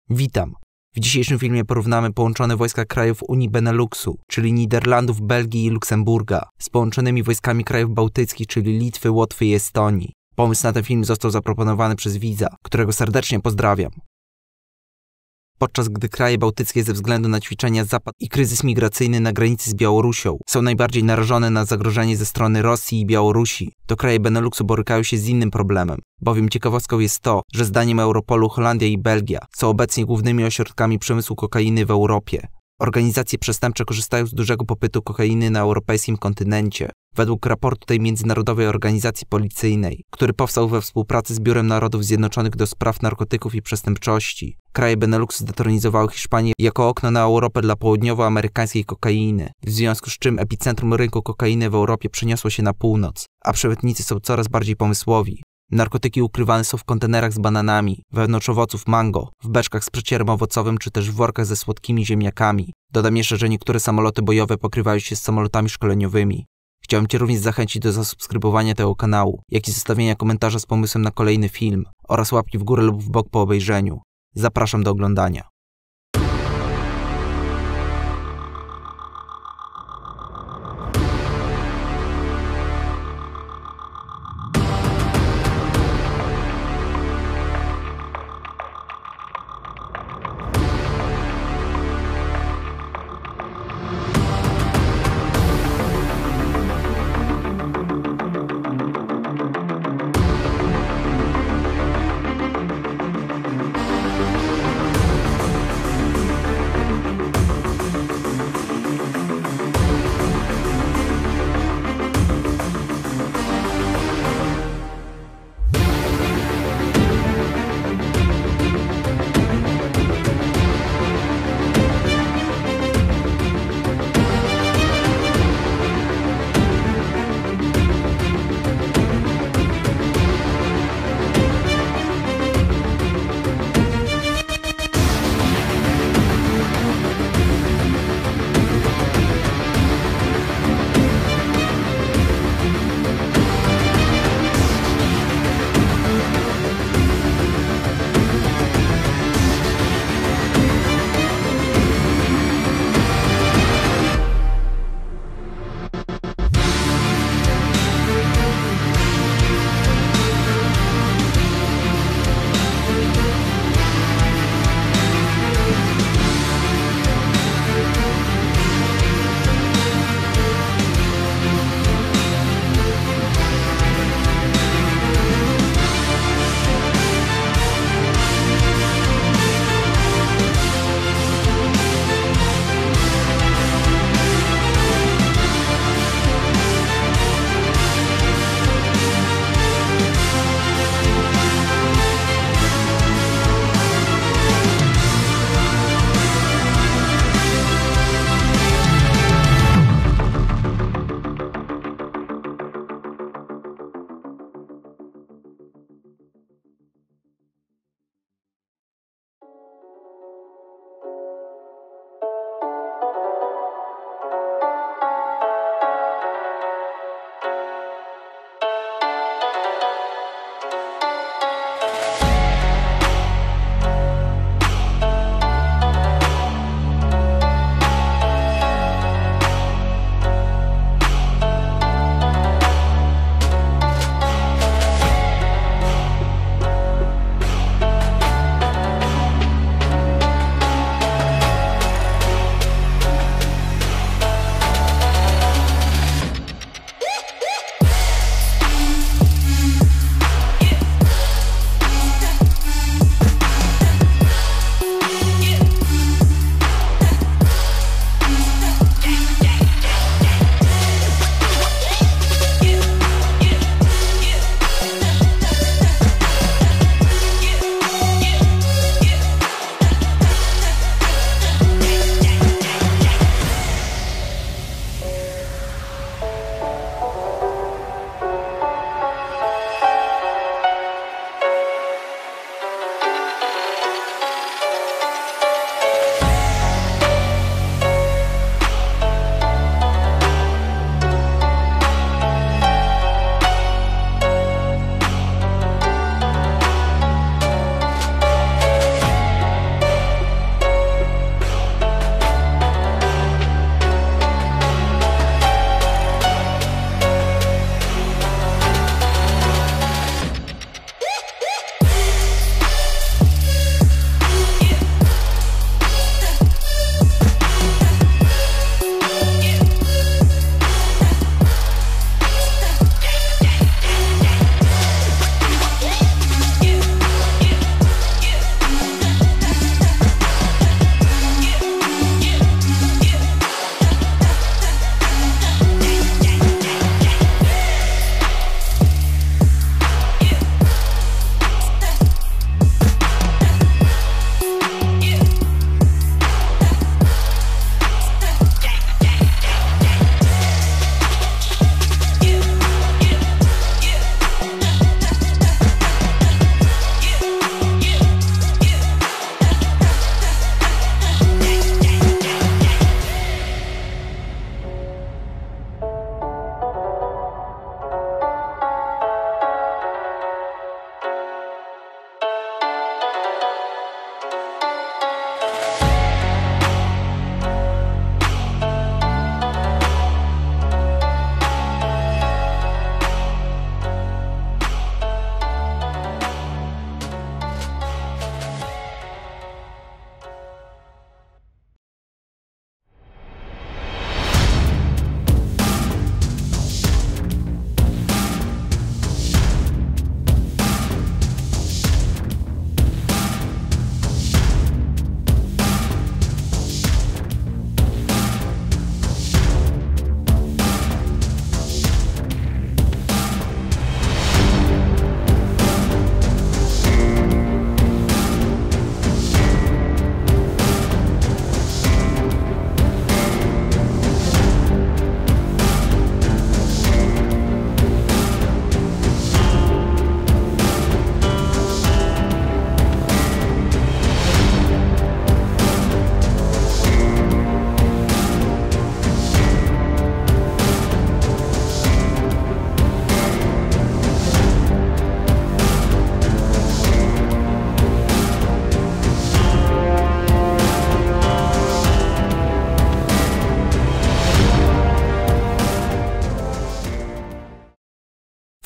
Witam. W dzisiejszym filmie porównamy połączone wojska krajów Unii Beneluxu, czyli Niderlandów, Belgii i Luksemburga, z połączonymi wojskami krajów bałtyckich, czyli Litwy, Łotwy i Estonii. Pomysł na ten film został zaproponowany przez widza, którego serdecznie pozdrawiam. Podczas gdy kraje bałtyckie ze względu na ćwiczenia Zapad i kryzys migracyjny na granicy z Białorusią są najbardziej narażone na zagrożenie ze strony Rosji i Białorusi, to kraje Beneluxu borykają się z innym problemem, bowiem ciekawostką jest to, że zdaniem Europolu Holandia i Belgia są obecnie głównymi ośrodkami przemysłu kokainy w Europie. Organizacje przestępcze korzystają z dużego popytu kokainy na europejskim kontynencie. Według raportu tej międzynarodowej organizacji policyjnej, który powstał we współpracy z Biurem Narodów Zjednoczonych do spraw narkotyków i przestępczości, kraje Beneluxu zdetronizowały Hiszpanię jako okno na Europę dla południowoamerykańskiej kokainy, w związku z czym epicentrum rynku kokainy w Europie przeniosło się na północ, a przemytnicy są coraz bardziej pomysłowi. Narkotyki ukrywane są w kontenerach z bananami, wewnątrz owoców mango, w beczkach z przecierem owocowym czy też w workach ze słodkimi ziemniakami. Dodam jeszcze, że niektóre samoloty bojowe pokrywają się z samolotami szkoleniowymi. Chciałem Cię również zachęcić do zasubskrybowania tego kanału, jak i zostawienia komentarza z pomysłem na kolejny film oraz łapki w górę lub w bok po obejrzeniu. Zapraszam do oglądania.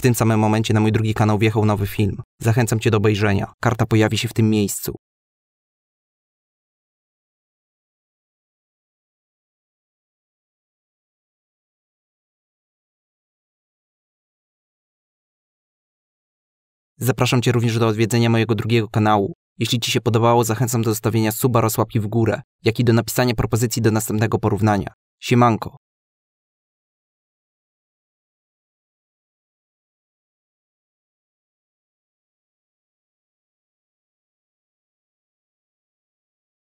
W tym samym momencie na mój drugi kanał wjechał nowy film. Zachęcam Cię do obejrzenia. Karta pojawi się w tym miejscu. Zapraszam Cię również do odwiedzenia mojego drugiego kanału. Jeśli Ci się podobało, zachęcam do zostawienia suba oraz łapki w górę, jak i do napisania propozycji do następnego porównania. Siemanko!